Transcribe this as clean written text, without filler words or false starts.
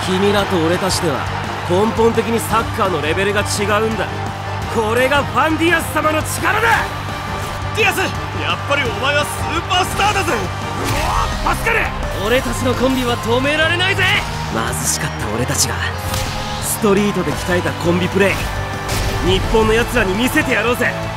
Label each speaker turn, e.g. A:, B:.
A: 君らと俺たちでは根本的にサッカーのレベルが違うんだ。これがファンディアス様の力だ。
B: ディアス、やっぱりお前はスーパースターだぜ。
A: パスカル、俺たちのコンビは止められないぜ。貧しかった俺たちがストリートで鍛えたコンビプレー、日本の奴らに見せてやろうぜ。